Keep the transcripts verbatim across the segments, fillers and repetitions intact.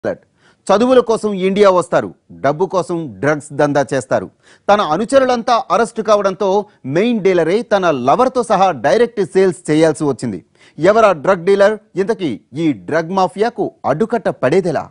చదువుల కోసం ఇండియా వస్తారు, డబ్బు కోసం డ్రగ్స్ దందా చేస్తారు. తన అనుచరులంతా అరెస్ట్ కావడంతో మెయిన్ డీలరే తన లవర్తో సహా డైరెక్ట్ సేల్స్ చేయాల్సి వచ్చింది. ఎవరా డ్రగ్ డీలర్? ఇంతకీ ఈ డ్రగ్ మాఫియాకు అడ్డుకట్ట పడేదెలా?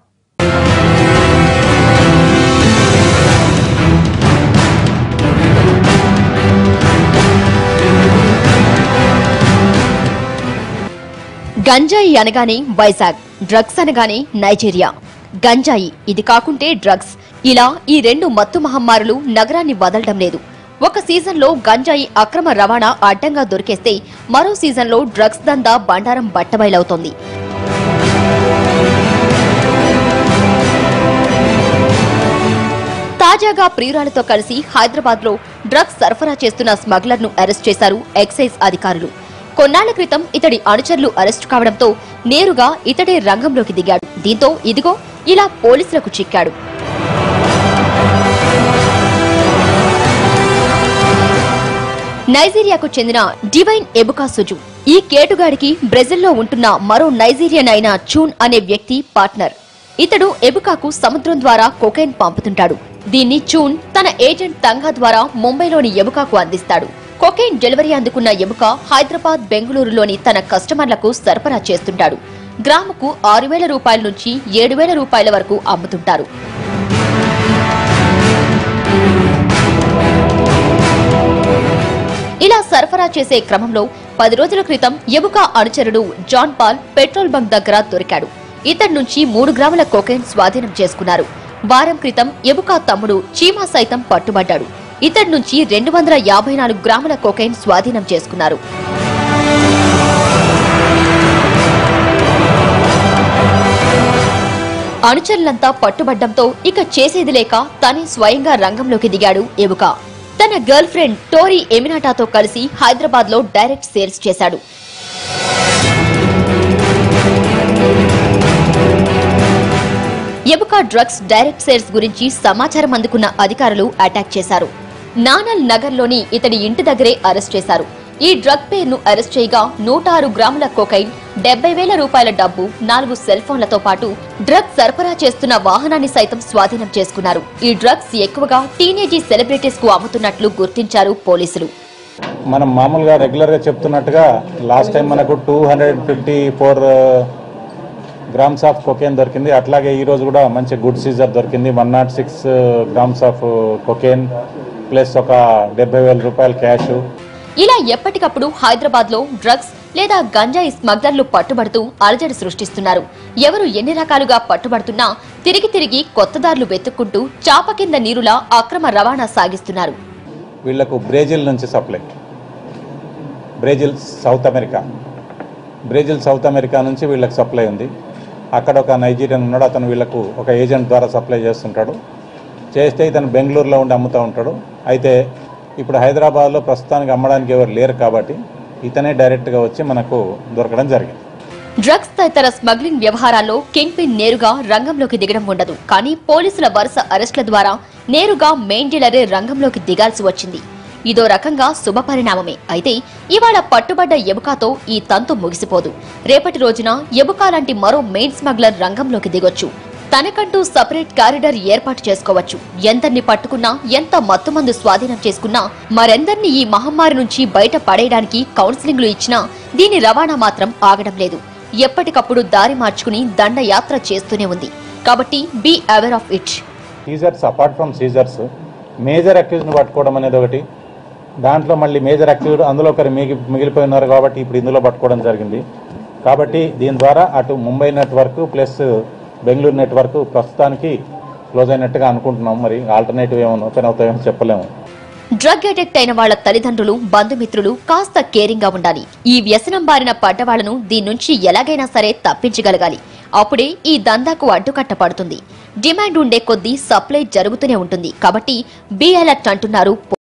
గంజాయి అనగానే వైజాగ్, డ్రగ్స్ అనగానే నైజీరియా. గంజాయి, ఇది కాకుంటే డ్రగ్స్, ఇలా ఈ రెండు మత్తు మహమ్మారులు నగరాన్ని వదలడం లేదు. ఒక సీజన్లో గంజాయి అక్రమ రవాణా అడ్డంగా దొరికేస్తే మరో సీజన్లో డ్రగ్స్ దందా బండారం బట్టబయలవుతోంది. తాజాగా ప్రియురాలతో కలిసి హైదరాబాద్ లో డ్రగ్స్ సరఫరా చేస్తున్న స్మగ్లర్ ను అరెస్ట్ చేశారు ఎక్సైజ్ అధికారులు. కొన్నాళ్ల క్రితం ఇతడి అనుచరులు అరెస్టు కావడంతో నేరుగా ఇతడే రంగంలోకి దిగాడు. దీంతో ఇదిగో ఇలా పోలీసులకు చిక్కాడు. నైజీరియాకు చెందిన డివైన్ ఎబుకా సుజు. ఈ కేటుగాడికి బ్రెజిల్లో ఉంటున్న మరో నైజీరియన్ అయిన చూన్ అనే వ్యక్తి పార్ట్నర్. ఇతడు ఎబుకాకు సముద్రం ద్వారా కొకైన్ పంపుతుంటాడు. దీన్ని చూన్ తన ఏజెంట్ తంగా ద్వారా ముంబైలోని ఎబుకాకు అందిస్తాడు. కొకైన్ డెలివరీ అందుకున్న ఎబుక హైదరాబాద్, బెంగళూరులోని తన కస్టమర్లకు సరఫరా చేస్తుంటాడు. గ్రాముకు ఆరు వేల రూపాయల నుంచి ఏడు వేల రూపాయల వరకు అమ్ముతుంటారు. ఇలా సరఫరా చేసే క్రమంలో పది రోజుల క్రితం ఎబుక అనుచరుడు జాన్ పాల్ పెట్రోల్ బంక్ దగ్గర దొరికాడు. ఇతడి నుంచి మూడు గ్రాముల కొకైన్ స్వాధీనం చేసుకున్నారు. వారం క్రితం ఎబుక తమ్ముడు చీమా సైతం పట్టుబడ్డాడు. ఇతడి నుంచి రెండు వందల యాభై నాలుగు గ్రాముల కొకైన్ స్వాధీనం చేసుకున్నారు. అనుచరులంతా పట్టుబడ్డంతో ఇక చేసేది లేక తనే స్వయంగా రంగంలోకి దిగాడు ఎబుక. తన గర్ల్ ఫ్రెండ్ టోరీ ఎమినాటాతో కలిసి హైదరాబాద్ లో డైరెక్ట్ సేల్స్ చేశాడు. ఎబుక డ్రగ్స్ డైరెక్ట్ సేల్స్ గురించి సమాచారం అందుకున్న అధికారులు అటాక్ చేశారు. నానల్ నగర్ లోని ఇతడి ఇంటి దగ్గరే అరెస్ట్ చేశారు. ఈ డ్రగ్ పేరును అరెస్ట్ చేయగా నూట ఆరు గ్రాముల కొకైన్, డెబ్బై వేల రూపాయల డబ్బు, నాలుగు సెల్ ఫోన్లతో పాటు డ్రగ్స్ సరఫరా చేస్తున్న వాహనాన్ని సైతం స్వాధీనం చేసుకున్నారు. ఈ డ్రగ్స్ ఎక్కువగా టీనేజీ సెలబ్రిటీస్ కు అమ్ముతున్నట్లు గుర్తించారు పోలీసులు. మనం మామూలుగా రెగ్యులర్ గా చెప్తున్నట్టుగా లాస్ట్ టైం మనకు two hundred fifty four grams of cocaine దొరికింది. అట్లాగే ఈ రోజు కూడా మంచి గుడ్ సీజర్ దొరికింది. One nought six grams of cocaine plus ఒక డెబ్బై వేల రూపాయల క్యాష్. ఇలా ఎప్పటికప్పుడు హైదరాబాద్ లో డ్రగ్స్ లేదా గంజాయి స్మగ్లర్లు పట్టుబడుతూ అలజడి సృష్టిస్తున్నారు. ఎవరు ఎన్ని రకాలుగా పట్టుబడుతున్నా తిరిగి తిరిగి కొత్త దారులు వెతుక్కుంటూ చాప కింద నీరులా అక్రమ రవాణా సాగిస్తున్నారు. వీళ్లకు బ్రెజిల్ నుంచి supply, Brazil South America Brazil South America నుంచి వీళ్ళకి సప్లై ఉంది. అక్కడ ఒక నైజీరియన్ ఉన్నాడు, అతను వీళ్లకు ఒక ఏజెంట్ ద్వారా సప్లై చేస్తుంటాడు. చేస్తే ఇతను బెంగళూరులో ఉండి అమ్ముతూ ఉంటాడు. అయితే ఇప్పుడు హైదరాబాద్లో ప్రస్తుతానికి అమ్మడానికి ఎవరు లేరు కాబట్టి ఇతనే డైరెక్ట్గా వచ్చి మనకు దొరకడం జరిగింది. డ్రగ్స్ తదితర స్మగ్లింగ్ వ్యవహారాల్లో కింగ్ పిన్ నేరుగా రంగంలోకి దిగడం ఉండదు. కానీ పోలీసుల వరుస అరెస్టుల ద్వారా నేరుగా మెయిన్ డీలరే రంగంలోకి దిగాల్సి వచ్చింది. ఇదో రకంగా శుభ పరిణామమే. అయితే ఇవాళ పట్టుబడ్డ ఎబుకాతో ఈ తంతు ముగిసిపోదు. రేపటి రోజున ఎబుకా లాంటి మరో మెయిన్ స్మగ్లర్ రంగంలోకి దిగొచ్చు. తనకంటూ సపరేట్ కారిడార్ ఏర్పాటు చేసుకోవచ్చు. ఎందరిని పట్టుకున్నా, ఎంత మత్తుమందు స్వాధీనం చేసుకున్నా, మరెందరిని ఈ మహమ్మారి నుంచి బయట పడేయడానికి కౌన్సిలింగ్లు ఇచ్చినా దీని రవాణా మాత్రం ఆగడం లేదు. ఎప్పటికప్పుడు దారి మార్చుకుని దండయాత్ర చేస్తూనే ఉంది. కాబట్టి be aware of it. Seizures apart from seizures major అక్యూజ్ను పట్టుకోవడం అనేది ఒకటి. దాంట్లో మళ్ళీ మేజర్ అక్యూజ్ అందులో ఒకరు మిగి మిగిలిపోయి ఉన్నారు కాబట్టి ఇప్పుడు ఇందులో పట్టుకోవడం జరిగింది. కాబట్టి దీని ద్వారా అటు Mumbai network plus Bengaluru network ప్రస్తుతానికి క్లోజ్ అయినట్టుగా అనుకుంటున్నాం. మరి ఆల్టర్నేటివ్ ఏమో ఓపెన్ అవుతాయో చెప్పలేము. డ్రగ్ అడిక్ట్ అయిన వాళ్ల తల్లిదండ్రులు, బంధుమిత్రులు కాస్త కేరింగ్ గా ఉండాలి. ఈ వ్యసనం బారిన పడ్డ వాళ్లను దీని నుంచి ఎలాగైనా సరే తప్పించగలగాలి. అప్పుడే ఈ దందాకు అడ్డుకట్ట పడుతుంది. డిమాండ్ ఉండే కొద్దీ సప్లై జరుగుతూనే ఉంటుంది. కాబట్టి బీ అలర్ట్ అంటున్నారు.